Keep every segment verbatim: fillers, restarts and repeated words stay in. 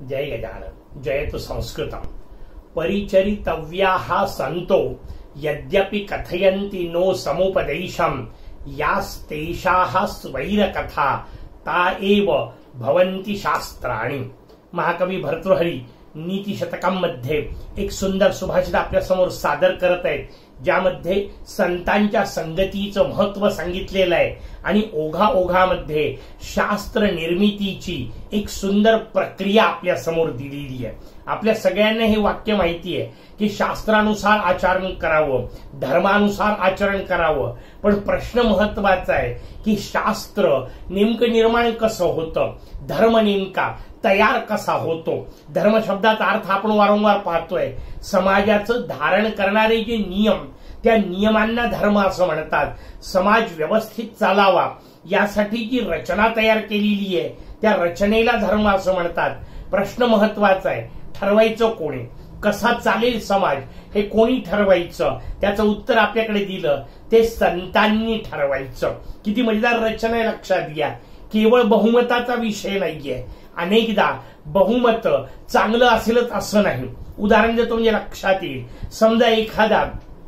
जय गजानन जयतु संस्कृतम। परिचरितव्याः संतो यद्यपि कथयन्ति नो समुपदेशम यास्तेषाः स्वैरकथा ता एव भवन्ति शास्त्राणि। महाकवी भर्तृहरी नीती शतकांमध्ये एक सुंदर सुभाषित आपल्या समोर सादर करत आहेत, ज्यामध्ये संतांच्या संगतीचं महत्व सांगितलेलं आहे आणि ओघा ओघामध्ये शास्त्र निर्मितीची एक सुंदर प्रक्रिया आपल्या समोर दिलेली आहे। आपल्या सगळ्यांना हे वाक्य माहिती आहे की शास्त्रानुसार आचरण करावं, धर्मानुसार आचरण करावं, पण प्रश्न महत्वाचा आहे की शास्त्र नेमकं निर्माण कसं होतं, धर्म नेमका तयार कसा होतो। धर्म शब्दाचा अर्थ आपण वारंवार पाहतोय, समाजाचं धारण करणारे जे नियम, त्या नियमांना धर्म असं म्हणतात। समाज व्यवस्थित चालावा यासाठी जी रचना तयार केलेली आहे त्या रचनेला धर्म असं म्हणतात। प्रश्न महत्वाचा आहे, ठरवायचं कोणी, कसा चालेल समाज हे कोणी ठरवायचं, त्याचं उत्तर आपल्याकडे दिलं ते संतांनी ठरवायचं। किती मजेदार रचना आहे, लक्षात घ्या। केवळ बहुमताचा विषय नाहीये, अनेकदा बहुमत चांगलं असेलच असं नाही। उदाहरण देतो म्हणजे लक्षात येईल। समजा एखादा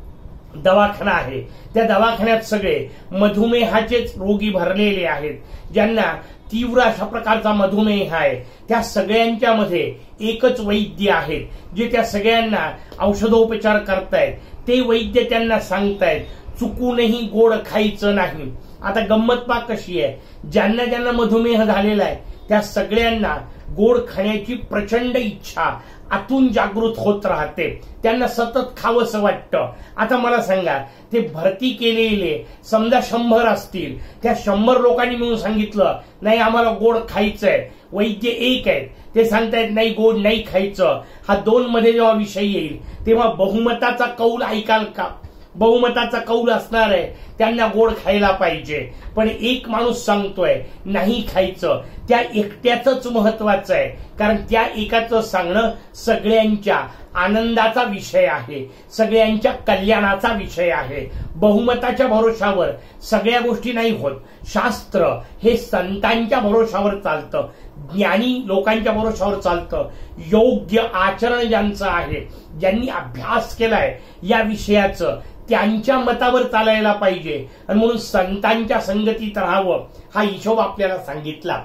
दवाखाना आहे, त्या दवाखान्यात सगळे मधुमेहाचेच रोगी भरलेले आहेत, ज्यांना तीव्र अशा प्रकारचा मधुमेह आहे। त्या सगळ्यांच्या मध्ये एकच वैद्य आहेत जे त्या सगळ्यांना औषधोपचार करतायत। ते वैद्य त्यांना सांगतायत चुकूनही गोड खायचं नाही। आता गंमत पा कशी आहे, ज्यांना ज्यांना मधुमेह झालेला आहे त्या सगळ्यांना गोड खाण्याची प्रचंड इच्छा आतून जागृत होत राहते, त्यांना सतत खावंसं वाटतं। आता मला सांगा, ते भरती केलेले समजा शंभर असतील, त्या शंभर लोकांनी मिळून सांगितलं नाही आम्हाला गोड खायचंय, वैद्य एक आहेत ते सांगतायत नाही गोड नाही खायचं। हा दोन मध्ये जेव्हा विषय येईल तेव्हा बहुमताचा कौल ऐकाल का? बहुमताचा कौल असणार आहे त्यांना गोड खायला पाहिजे, पण एक माणूस सांगतोय नाही खायचं, त्या एकट्याच महत्वाचं आहे, कारण त्या एकाचं सांगणं सगळ्यांच्या आनंदाचा विषय आहे, सगळ्यांच्या कल्याणाचा विषय आहे। बहुमताच्या भरोशावर सगळ्या गोष्टी नाही होत। शास्त्र हे संतांच्या भरोशावर चालतं, ज्ञानी लोकांच्या भरोशावर चालतं। योग्य आचरण ज्यांचं आहे, ज्यांनी अभ्यास केलाय या विषयाचं, त्यांच्या मतावर चालायला पाहिजे आणि म्हणून संतांच्या संगतीत राहावं हा हिशोब आपल्याला सांगितला।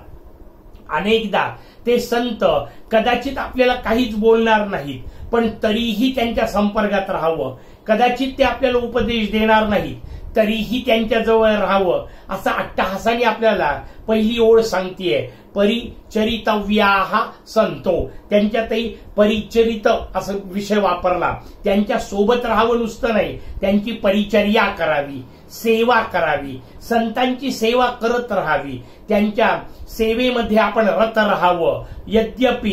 अनेकदा ते संत कदाचित आपल्याला काहीच बोलणार नाहीत, पण तरीही त्यांच्या संपर्कात राहावं। कदाचित ते आपल्याला उपदेश देणार नाहीत, तरीही त्यांच्या जवळ राहावं असं अट्टहासाने आपल्याला पहिली ओळ सांगतेय। परिचरितव्याः संतो, त्यांच्यातही परिचरित असं विषय वापरला, त्यांच्या सोबत राहावं नुसतं नाही, त्यांची परिचर्या करावी, सेवा करावी, संतांची सेवा करत राहावी, त्यांच्या सेवेमध्ये आपण रत राहावं। यद्यपि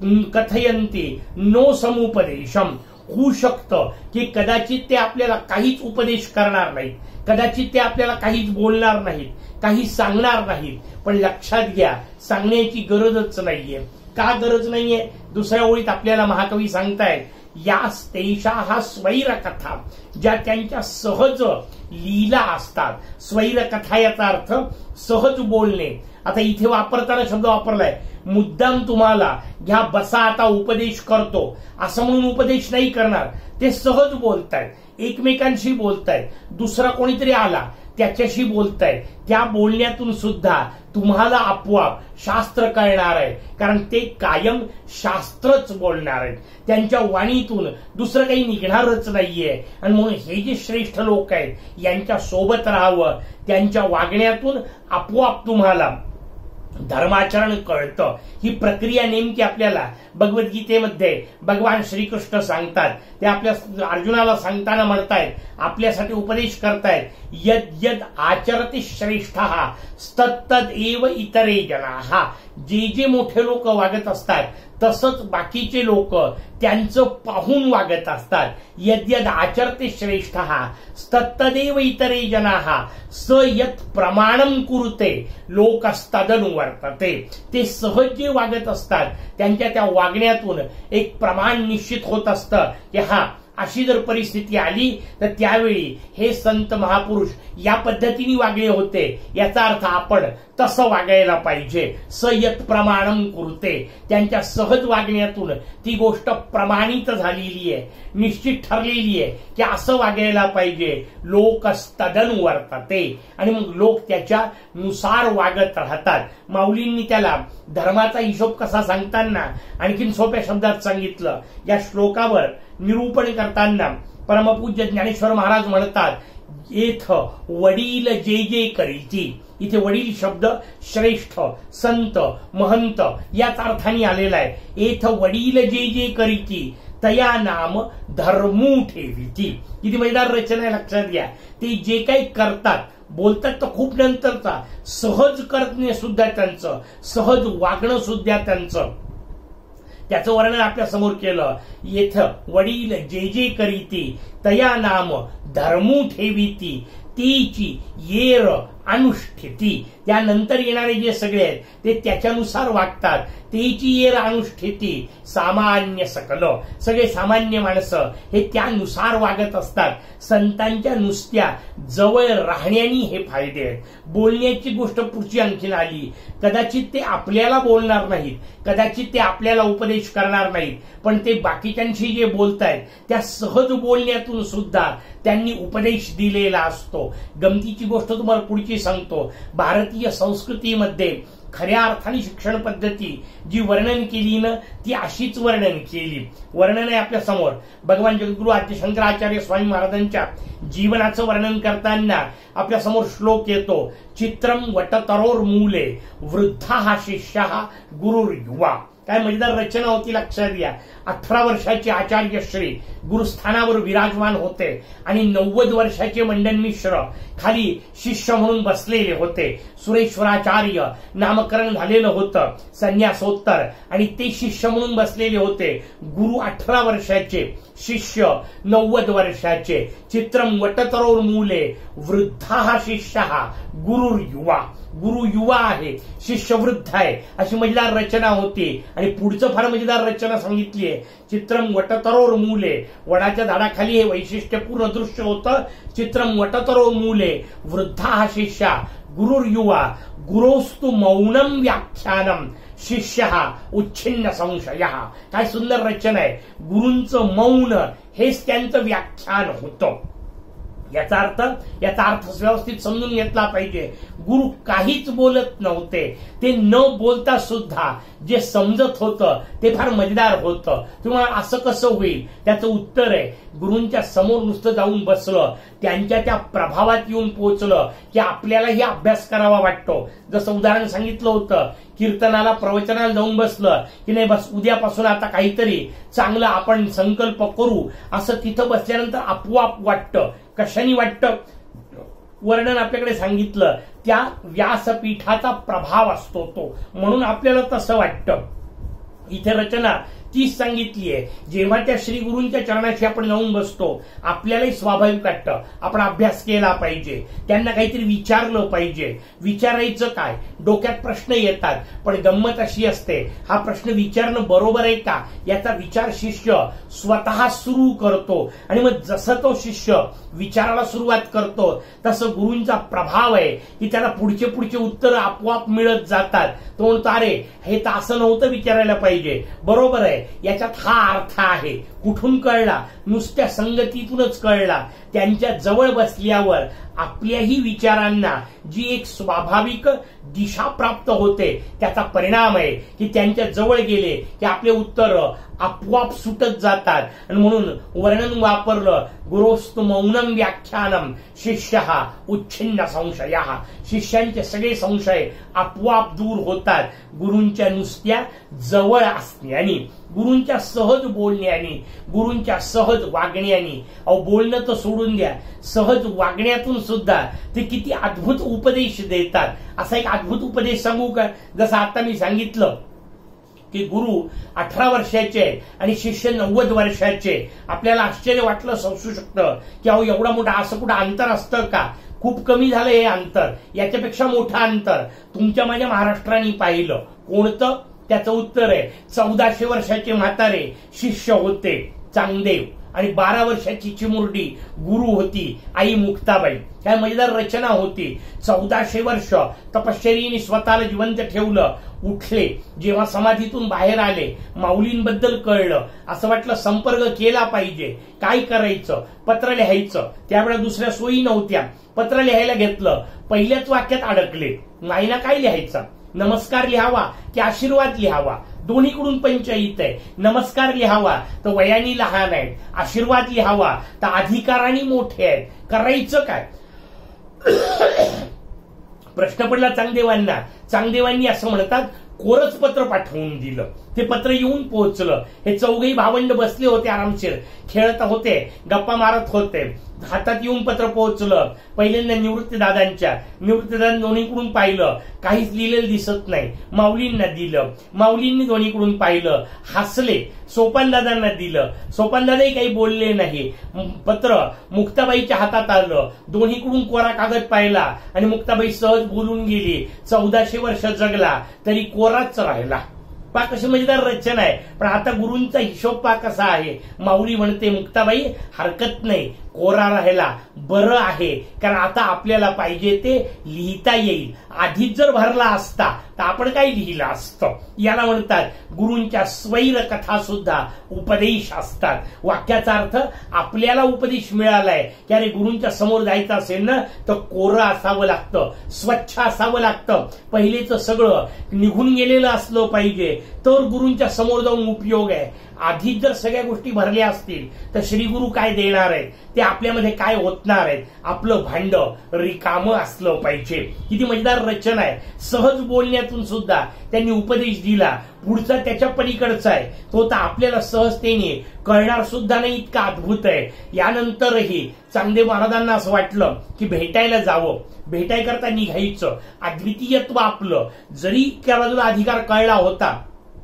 कथयन्ति नो समुपदेशम, होऊ शकतं की कदाचित ते आपल्याला काहीच उपदेश करणार नाहीत, कदाचित ते आपल्याला काहीच बोलणार नाहीत, काही सांगणार नाहीत, पण लक्षात घ्या सांगण्याची गरजच नाहीये। का गरज नाहीये? दुसऱ्या ओळीत आपल्याला महाकवी सांगतायत यास्तेषाः स्वैरकथा, ज्या त्यांच्या सहज लीला असतात। स्वैरकथा याचा अर्थ सहज बोलणे। आता इथे वापरताना शब्द वापरलाय, मुद्दाम तुम्हाला घ्या बसा आता उपदेश करतो असं म्हणून उपदेश नाही करणार, ते सहज बोलतायत, एकमेकांशी बोलतायत, दुसरा कोणीतरी आला त्याच्याशी बोलतायत, त्या बोलण्यातून सुद्धा तुम्हाला आपोआप शास्त्र कळणार आहे, कारण ते कायम शास्त्रच बोलणार आहेत, त्यांच्या वाणीतून दुसरं काही निघणारच नाहीये। आणि म्हणून हे जे श्रेष्ठ लोक आहेत यांच्या सोबत राहावं, त्यांच्या वागण्यातून आपोआप तुम्हाला धर्माचरण कळतं। ही प्रक्रिया नेमकी आपल्याला भगवद्गीतेमध्ये भगवान श्रीकृष्ण सांगतात। ते आपल्या अर्जुनाला सांगताना म्हणतायत, आपल्यासाठी उपदेश करतायत, यद यद आचरति श्रेष्ठः तत्तद एव इतरे जनाः। जे जे मोठे लोक वागत असतात तसंच बाकीचे लोक त्यांचं पाहून वागत असतात। यद यद आचरते श्रेष्ठः तत्तदेव इतरे जनाः स यत् प्रमाणं कुरुते लोकस्तदनुवर्तते। ते सहज जे वागत असतात त्यांच्या त्या वागण्यातून एक प्रमाण निश्चित होत असतं की हा अशी जर परिस्थिती आली तर त्यावेळी हे संत महापुरुष या पद्धतीने वागले होते, याचा अर्थ आपण तसं वागायला पाहिजे. सयत प्रमाणम कुरुते, त्यांच्या सहज वागण्यातून ती गोष्ट प्रमाणित झालेली आहे, निश्चित ठरलेली आहे की असं वागायला पाहिजे. लोकस्तदनु वर्तते, आणि मग लोक त्याच्या नुसार वागत राहतात. माऊलींनी त्याला धर्माचा हिशोब कसा सांगताना आणखीन सोप्या शब्दात सांगितलं. या श्लोकावर निरूपण करताना परमपूज्य ज्ञानेश्वर महाराज म्हणतात, येथ वडील जे जे करीती. इथे वडील शब्द श्रेष्ठ, संत, महंत याच अर्थाने आलेला आहे. येथ वडील जे जे करीती तया नाम धर्मू ठेवीती. किती मजेदार रचना आहे, लक्षात घ्या. ते जे काही करतात, बोलतात तर खूप नंतरचा, सहज करणे सुद्धा त्यांचं, सहज वागणं सुद्धा त्यांचं, त्याचं वर्णन आपल्या समोर केलं. येथ वडील जे जे करीती तया नाम धर्मू ठेवीती, तीची येर अनुष्ठिती. त्यानंतर येणारे जे सगळे आहेत ते त्याच्यानुसार वागतात. तेची येर अनुष्ठिती सामान्य सकल, सगळे सामान्य माणसं हे त्यानुसार वागत असतात. संतांच्या नुसत्या जवळ राहण्यानी हे फायदे आहेत. बोलण्याची गोष्ट पुढची आणखीन आली. कदाचित ते आपल्याला बोलणार नाहीत, कदाचित ते आपल्याला उपदेश करणार नाहीत, पण ते बाकीच्यांशी जे बोलतायत त्या सहज बोलण्यातून सुद्धा त्यांनी उपदेश दिलेला असतो. गमतीची गोष्ट तुम्हाला पुढची सांगतो. भारतीय संस्कृतीमध्ये खऱ्या अर्थाने शिक्षण पद्धती जी वर्णन केली ना, ती अशीच वर्णन केली. वर्णन आहे आपल्या समोर. भगवान जगद्गुरु आद्य शंकराचार्य स्वामी महाराजांच्या जीवनाचं वर्णन करताना आपल्या समोर श्लोक येतो. चित्रम वटतरोर मूले वृद्धा शिष्य गुरुर युवा. काय मजेदार रचना होती, लक्षात घ्या. अठरा वर्षाचे आचार्य श्री गुरुस्थानावर विराजमान होते आणि नव्वद वर्षाचे मंडन मिश्र खाली शिष्य म्हणून बसलेले होते. सुरेश्वराचार्य नामकरण झालेलं होतं संन्यासोत्तर, आणि ते शिष्य म्हणून बसलेले होते. गुरु अठरा वर्षाचे, शिष्य नव्वद वर्षाचे. चित्रम वटतरोर मूले वृद्धा शिष्य गुरुर युवा. गुरु युवा आहे, शिष्य वृद्ध आहे, अशी मजेदार रचना होती. आणि पुढचं फार मजेदार रचना सांगितली आहे. चित्रम वटतरोर मूले, वडाच्या झाडाखाली हे वैशिष्ट्यपूर्ण दृश्य होतं. चित्रम वटतरोर मूले वृद्धा शिष्य गुरुर युवा गुरोस्तु मौनम व्याख्यानम शिष्य उच्छिन्न संशय. काय सुंदर रचना आहे. गुरूंचं मौन हेच त्यांचं व्याख्यान होतं. याचा अर्थ याचा अर्थ व्यवस्थित समजून घेतला पाहिजे. गुरु काहीच बोलत नव्हते. ते न बोलता सुद्धा जे समजत होतं ते फार मजेदार होतं. तुम्हाला असं कसं होईल, त्याचं उत्तर आहे, गुरूंच्या समोर नुसतं जाऊन बसलं, त्यांच्या त्या प्रभावात येऊन पोहोचलं की आपल्यालाही अभ्यास करावा वाटतो. जसं उदाहरण सांगितलं होतं, कीर्तनाला प्रवचनाला जाऊन बसलं की नाही, बस उद्यापासून आता काहीतरी चांगलं आपण संकल्प करू, असं तिथं बसल्यानंतर आपोआप वाटतं. कशाने वाटतं? वर्णन आपल्याकडे सांगितलं, त्या व्यासपीठाचा प्रभाव असतो तो, म्हणून आपल्याला तसं वाटतं. इथे रचना तीच सांगितली आहे. जेव्हा त्या श्री गुरूंच्या चरणाशी आपण जाऊन बसतो, आपल्यालाही स्वाभाविक वाटतं आपण अभ्यास केला पाहिजे, त्यांना काहीतरी विचारलं पाहिजे. विचारायचं काय, डोक्यात प्रश्न येतात, पण गंमत अशी असते, हा प्रश्न विचारणं बरोबर आहे का याचा विचार शिष्य स्वतः सुरू करतो. आणि मग जसं तो शिष्य विचाराला सुरुवात करतो तसं गुरूंचा प्रभाव आहे की त्याला पुढचे पुढचे उत्तर आपोआप मिळत जातात. तो म्हणतो, अरे हे तर असं नव्हतं विचारायला पाहिजे, बरोबर आहे, याच्यात हा अर्थ आहे. कुठून कळला? नुसत्या संगतीतूनच कळला. त्यांच्या जवळ बसल्यावर आपल्याही विचारांना जी एक स्वाभाविक दिशा प्राप्त होते, त्याचा परिणाम आहे की त्यांच्या जवळ गेले की आपले उत्तर आपोआप सुटत जातात. आणि म्हणून वर्णन वापरलं, गुरोस्तु मौनम व्याख्यानम शिष्य उच्छिन्न संशय. शिष्यांचे सगळे संशय आपोआप दूर होतात गुरूंच्या नुसत्या जवळ असण्याने, गुरूंच्या सहज बोलण्याने, गुरूंच्या सहज वागण्याने. अहो, बोलणं तर सोडून द्या, सहज वागण्यातून सुद्धा ते किती अद्भुत उपदेश देतात. असा एक अद्भुत उपदेश सांगू का? जसं आता मी सांगितलं की गुरु अठरा वर्षाचे आणि शिष्य नव्वद वर्षाचे. आपल्याला आश्चर्य वाटलं असू शकतं की अहो एवढा मोठा असं कुठं अंतर असतं का? खूप कमी झालं हे अंतर, याच्यापेक्षा मोठं अंतर तुमच्या माझ्या महाराष्ट्राने पाहिलं. कोणतं? त्याचं उत्तर आहे, चौदाशे वर्षाचे म्हातारे शिष्य होते चांगदेव. आणि बारा वर्षाची चिमुरडी गुरु होती आई मुक्ताबाई. काय मजेदार रचना होती. चौदाशे वर्ष तपश्चर्येने स्वतःला जिवंत ठेवलं. उठले, जेव्हा समाधीतून बाहेर आले, माऊलींबद्दल कळलं. असं वाटलं संपर्क केला पाहिजे. काय करायचं? पत्र लिहायचं. त्यावेळेला दुसऱ्या सोयी नव्हत्या. पत्र लिहायला घेतलं. पहिल्याच वाक्यात अडकले. नाहीना काय लिहायचं? नमस्कार लिहावा की आशीर्वाद लिहावा? दोन्हीकडून पंचायत आहे. नमस्कार लिहावा तर वयानी लहान आहेत, आशीर्वाद लिहावा तर अधिकाराने मोठे आहेत. करायचं काय? प्रश्न पडला चांगदेवांना. चांगदेवांनी असं म्हणतात, कोरच पत्र पाठवून दिलं. ते पत्र येऊन पोहोचलं. हे चौघही भावंड बसले होते, आरामशीर खेळत होते, गप्पा मारत होते. हातात येऊन पत्र पोहोचलं. पहिल्यांदा निवृत्ती दादांच्या. निवृत्ती दादा दोन्हीकडून पाहिलं, काहीच लिहिलेलं दिसत नाही. माऊलींना दिलं. माऊलींनी दोन्हीकडून पाहिलं, हसले. सोपान दादांना दिलं. सोपान दादाही काही बोलले नाही. पत्र मुक्ताबाईच्या हातात आलं. दोन्हीकडून कोरा कागद पाहिला आणि मुक्ताबाई सहज बोलून गेली. चौदाशे वर्ष जगला तरी कोराच राहिला. पा कशी मजेदार रचना आहे. पण आता गुरूंचा हिशोब पा कसा आहे. माऊली म्हणते, मुक्ताबाई हरकत नाही, कोरा राहिला बरं आहे, कारण आता आपल्याला पाहिजे ते लिहिता येईल. आधीच जर भरला असता तर आपण काय लिहिलं असतं. याला म्हणतात गुरूंच्या स्वैर कथा सुद्धा उपदेश असतात. वाक्याचा अर्थ आपल्याला उपदेश मिळालाय की अरे गुरूंच्या समोर जायचं असेल ना तर कोरं असावं लागतं, स्वच्छ असावं लागतं. पहिलेच सगळं निघून गेलेलं असलं पाहिजे तर गुरूंच्या समोर जाऊन उपयोग आहे. आधीच जर सगळ्या गोष्टी भरल्या असतील तर श्रीगुरु काय देणार आहेत, ते आपल्यामध्ये काय होतणार आहेत. आपलं भांड रिकामं असलं पाहिजे. किती मजेदार रचना आहे. सहज बोलण्यातून सुद्धा त्यांनी उपदेश दिला. पुढचा त्याच्या पलीकडचा आहे, तो तर आपल्याला सहजतेने कळणार सुद्धा नाही, इतका अद्भुत आहे. यानंतरही चांगदेव महाराजांना असं वाटलं की भेटायला जावं. भेटाय करता निघायचं. अद्वितीयत्व आपलं. जरी त्या बाजूला अधिकार कळला होता,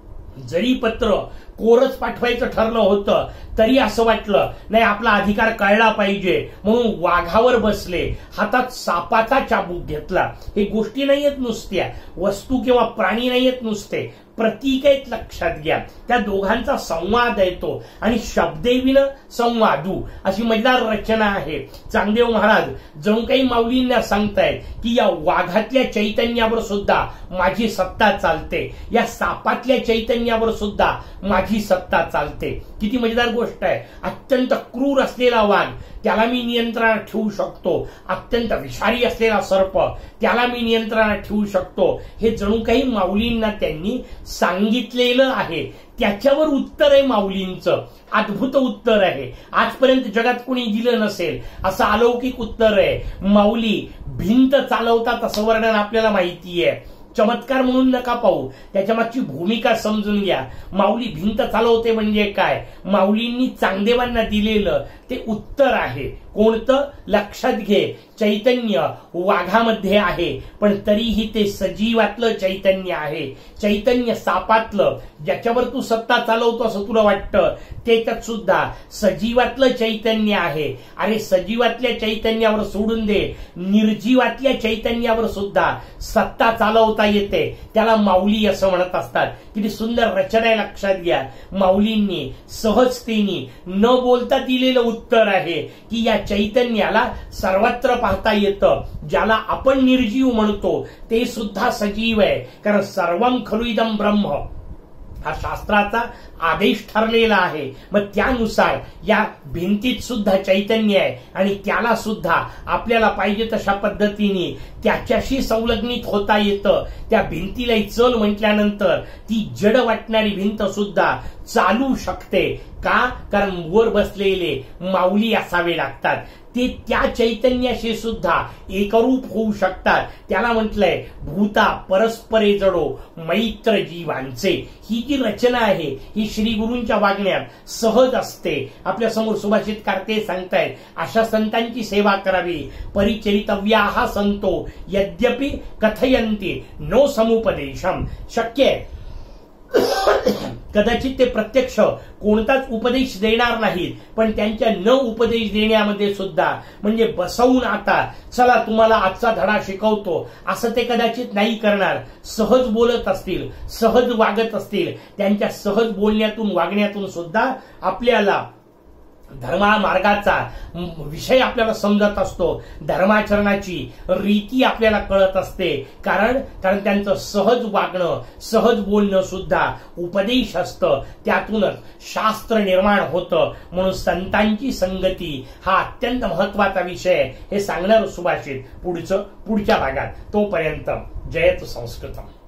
जरी पत्र कोरच पाठवायचं ठरलं होतं, तरी असं वाटलं नाही आपला अधिकार कळला पाहिजे, म्हणून वाघावर बसले. हातात सापाचा चाबूक घेतला. हे गोष्टी नाहीयेत नुसत्या, वस्तू किंवा प्राणी नाहीयेत नुसते, प्रतीक आहेत. लक्षात घ्या, त्या दोघांचा संवाद येतो आणि शब्देविन संवादू अशी मजेदार रचना आहे. चांगदेव महाराज जणू काही माऊलींना सांगतायत की या वाघातल्या चैतन्यावर सुद्धा माझी सत्ता चालते, या सापातल्या चैतन्यावर सुद्धा माझी सत्ता चालते. किती मजेदार गोष्ट आहे. अत्यंत क्रूर असलेला वाघ, त्याला मी नियंत्रणात ठेवू शकतो. अत्यंत विषारी असलेला सर्प, त्याला मी नियंत्रणात ठेवू शकतो. हे जणू काही माऊलींना त्यांनी सांगितलेलं आहे. त्याच्यावर उत्तर आहे माऊलींचं. अद्भुत उत्तर आहे. आजपर्यंत जगात कोणी दिलं नसेल असं अलौकिक उत्तर आहे. माऊली भिंत चालवतात असं वर्णन आपल्याला माहिती आहे. चमत्कार म्हणून नका पाहू, त्याच्या मागची भूमिका समजून घ्या. माऊली भिंत चालवते म्हणजे काय? माऊलींनी चांगदेवांना दिलेलं ते उत्तर आहे. कोणतं? लक्षात घे, चैतन्य वाघामध्ये आहे पण तरीही ते सजीवातलं चैतन्य आहे. चैतन्य सापातलं, ज्याच्यावर तू सत्ता चालवतो असं तुला वाटतं, त्याच्यात सुद्धा सजीवातलं चैतन्य आहे. अरे सजीवातल्या चैतन्यावर सोडून दे, निर्जीवातल्या चैतन्यावर सुद्धा सत्ता चालवता येते. त्याला माऊली असं म्हणत असतात. किती सुंदर रचना आहे. लक्षात घ्या, माऊलींनी सहजतेने न बोलता दिलेलं उत्तर आहे की या चैतन्याला सर्वत्र पाहता येतं. ज्याला आपण निर्जीव म्हणतो ते सुद्धा सजीव आहे, कारण सर्वं खलु इदं ब्रह्म हा शास्त्राचा आदेश ठरलेला आहे. मग त्यानुसार या भिंतीत सुद्धा चैतन्य आहे आणि त्याला सुद्धा आपल्याला पाहिजे तशा पद्धतीने त्याच्याशी संलग्नित होता येतं. त्या भिंतीला चल म्हटल्यानंतर ती जड वाटणारी भिंत सुद्धा चालू शकते. का? कारण वर बसलेले माऊली असावे लागतात. ते त्या चैतन्याशी सुद्धा एकरूप होऊ शकतात. त्याला म्हटलंय भूता परस्परे जडो मैत्र जीवांचे. ही जी रचना आहे ही श्री गुरूंच्या वागण्यात सहज असते. आपल्या समोर सुभाषित कार्ते सांगतायत, अशा संतांची सेवा करावी. परिचरितव्याः संतो यद्यपि कथयन्ति नो समुपदेशम. शक्य आहे कदाचित ते प्रत्यक्ष कोणताच उपदेश देणार नाहीत, पण त्यांच्या न उपदेश देण्यामध्ये सुद्धा, म्हणजे बसवून आता चला तुम्हाला आजचा धडा शिकवतो असं ते कदाचित नाही करणार. सहज बोलत असतील, सहज वागत असतील. त्यांच्या सहज बोलण्यातून वागण्यातून सुद्धा आपल्याला धर्मा मार्गाचा विषय आपल्याला समजत असतो, धर्माचरणाची रीती आपल्याला कळत असते, कारण कारण त्यांचं सहज वागणं, सहज बोलणं सुद्धा उपदेश असतं, त्यातूनच शास्त्र निर्माण होतं. म्हणून संतांची संगती हा अत्यंत महत्वाचा विषय हे सांगणार सुभाषित पुढचं पुढच्या भागात. तोपर्यंत जयतु संस्कृतम.